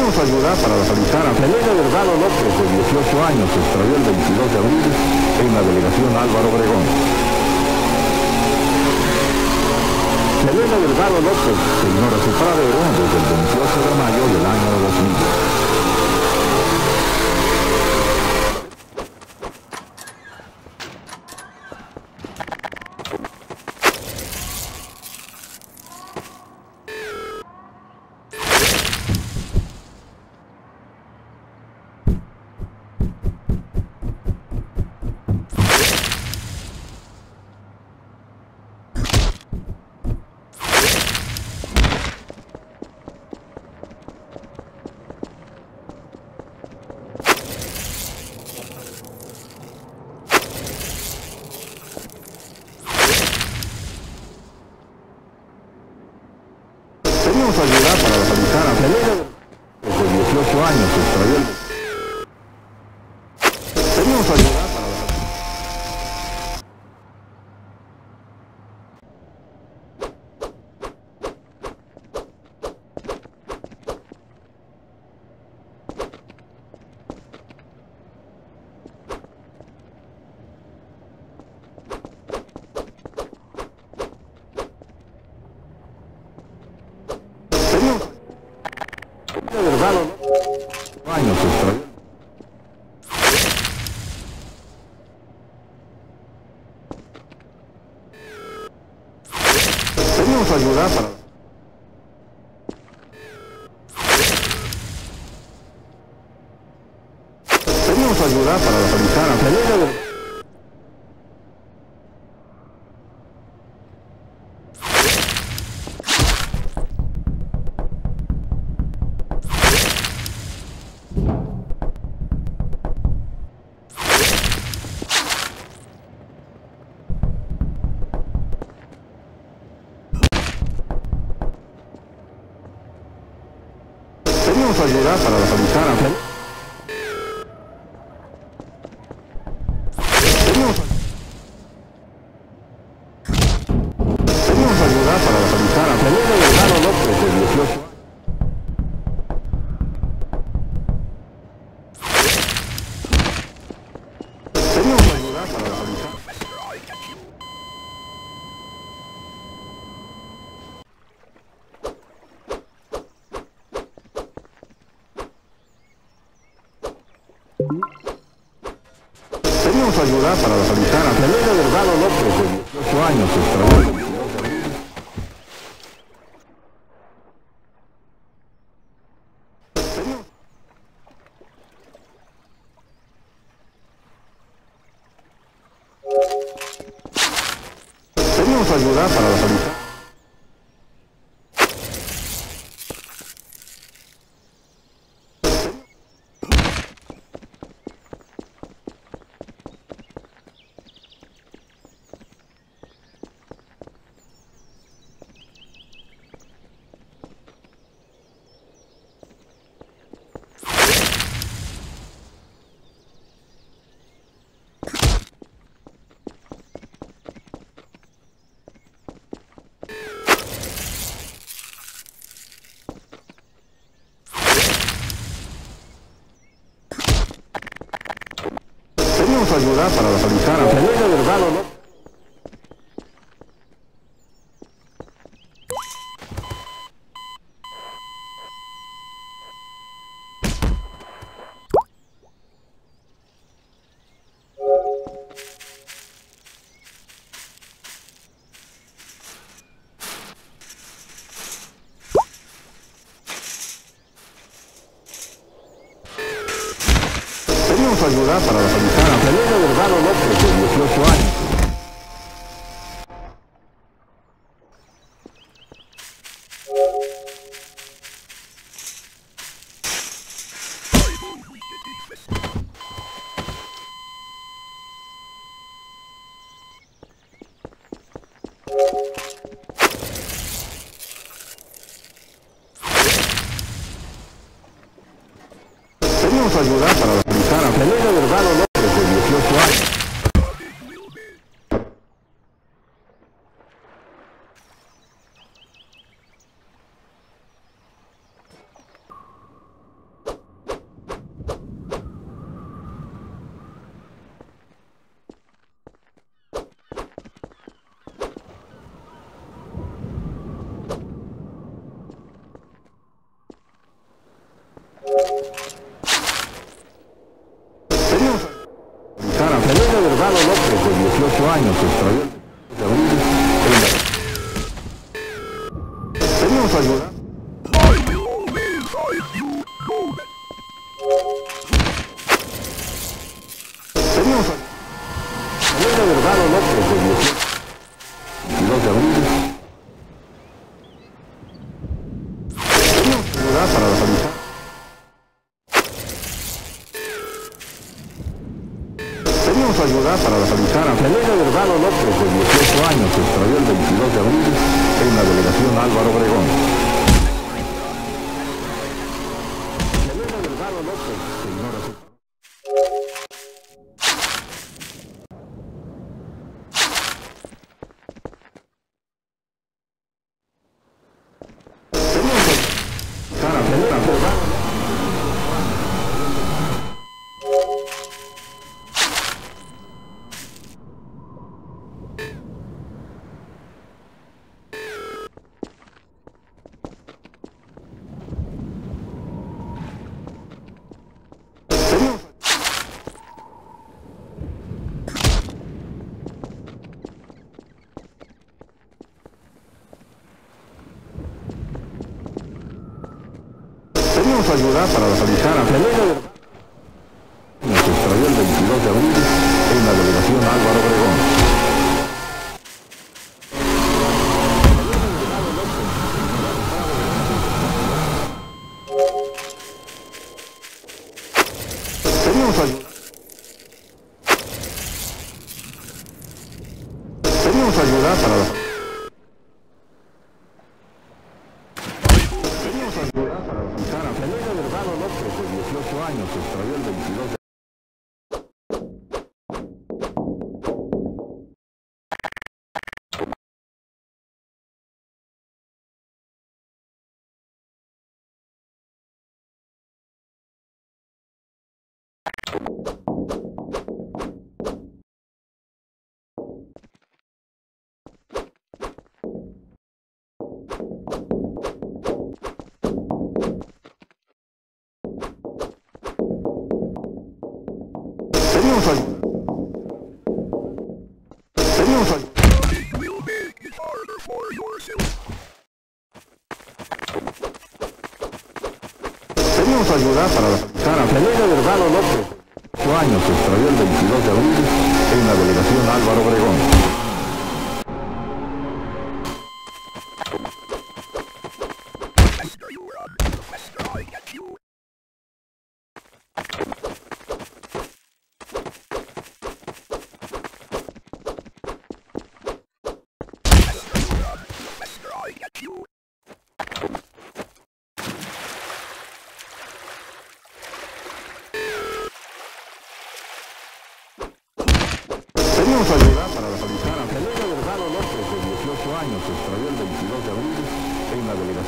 Pedimos ayuda para localizar a Selene Delgado López, de 18 años, se extravió el 22 de abril en la delegación Álvaro Obregón. Selene Delgado López se ignora su paradero desde el 28 de mayo del año 2000. Pedimos ayuda para localizar a Selene desde 18 años, se extravió el... Pedimos ayuda para Delgado años se extravió. Pedimos ayuda para... Pedimos ayuda para localizar a Selene Delgado. Pedimos ayuda para localizar a Selene. Pedimos ayuda para localizar a Selene Delgado López, de 18 años. Pedimos ayuda para localizar. Pedimos ayuda para localizar a Selene Delgado López, de 18 años, se extravió el 22 de abril. Pedimos ayuda para localizar. Pedimos ayuda para localizar a Selene Delgado López. Pedimos ayuda para localizar a Selene Delgado López, de 18 años. Pedimos ayuda para localizar a Selene Delgado López, de 18 años. 18 años se extravió el 22 de abril Pedimos ayuda. Pedimos ayuda. Elena Delgado López, de 22 de abril. Pedimos ayuda para localizar. Pedimos ayuda para localizar a Elena Delgado López, de 18 años, se extravió el 22 de abril en la delegación Álvaro Obregón. Elena Delgado López se ignora su... Pedimos ayuda para localizar a Elena Delgado. Se extravió el 22 de abril en la delegación Álvaro Obregón. Pedimos ayuda. Pedimos ayuda para localizar. Elena Delgado López, de 18 años, se extravió el 22 de... Pedimos ayuda. Pedimos ayuda. Pedimos ayuda para localizar a Elena Delgado López, de 18 años, se extravió el 22 de abril en la delegación Álvaro Obregón. Pedimos ayuda para localizar a Elena Delgado López, de 18 años, se extravió el 22 de abril en la delegación.